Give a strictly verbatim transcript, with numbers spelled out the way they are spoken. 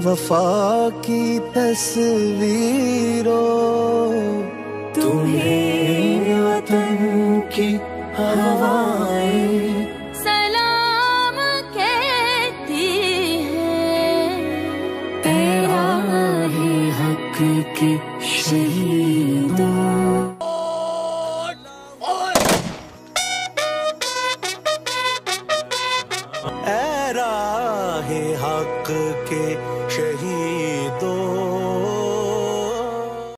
वफा की तस्वीरों, तुम्हें वतन की हवाएं सलाम कहती है। तेरा है हक के शहीदों। ऐ राहे हक के शहीदों,